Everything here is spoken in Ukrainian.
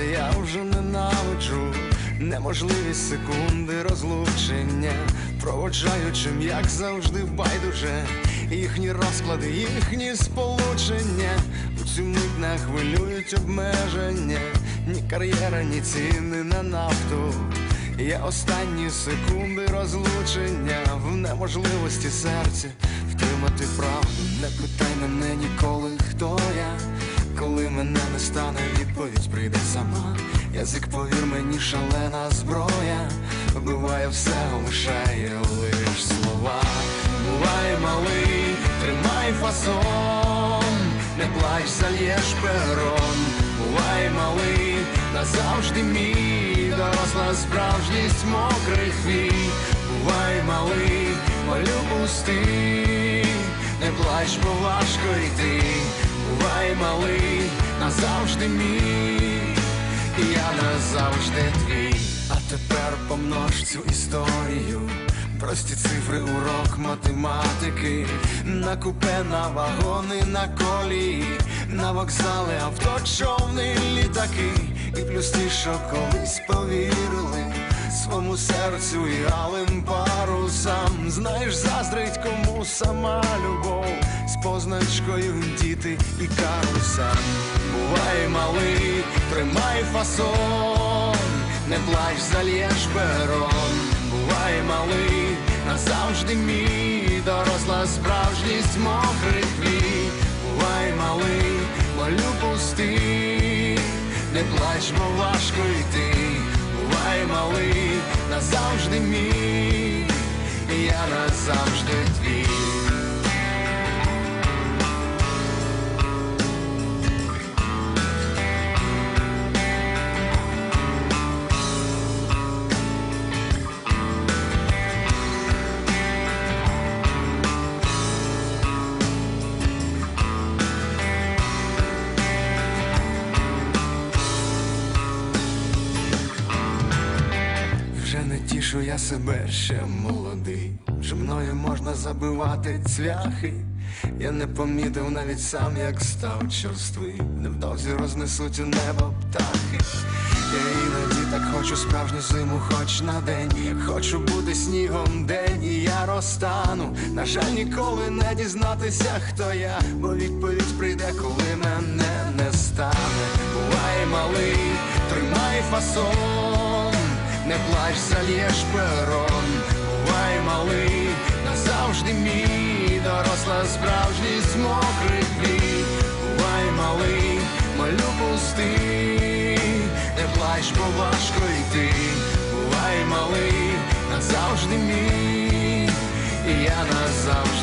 я вже ненавиджу неможливі секунди розлучення, проводжаючим, як завжди, байдуже їхні розклади, їхні сполучення. У цю мить не хвилюють обмеження, ні кар'єра, ні ціни на нафту. Є останні секунди розлучення в неможливості серця втримати правду. Не питай мене ніколи, хто я, коли мене не стане, відповідь прийде сама. Язик, повір мені, шалена зброя, вбиває все, лишає лиш слова. Бувай, малий, тримай фасон, не плач, зальєш перон. Бувай, малий, назавжди мій, доросла справжність мокрих вій. Бувай, малий, молю пусти, не плач, бо важко йти. Бувай, малий, назавжди мій, я назавжди твій. А тепер помнож цю історію, прості цифри, урок математики, на купе, на вагони, на колії, на вокзали, авто, човни, літаки. І плюс ті, що колись повірили свому серцю і алим парусам. Знаєш, заздрить кому сама любов з позначкою діти і каруса. Бувай, малий, тримай фасон, не плач, зальєш перон. Бувай, малий, назавжди мій, доросла справжність мокрих вій. Бувай, малий, молю пусти, не плач, бо важко йти. Бувай, малий, назавжди мій, я назавжди твій. Тішу я себе, ще молодий, вже мною можна забивати цвяхи. Я не помітив навіть сам, як став черствий, невдовзі рознесуть у небо птахи. Я іноді так хочу справжню зиму, хоч на день. Хочу бути снігом день, і я розтану. На жаль, ніколи не дізнатися, хто я, бо відповідь прийде, коли мене не стане. Бувай, малий, тримай фасон, не плач, зальєш перон. Бувай, малий, назавжди мій, доросла справжність мокрих вій. Бувай, малий, молю пусти, не плач, бо важко йти. Бувай, малий, назавжди мій, і я назавжди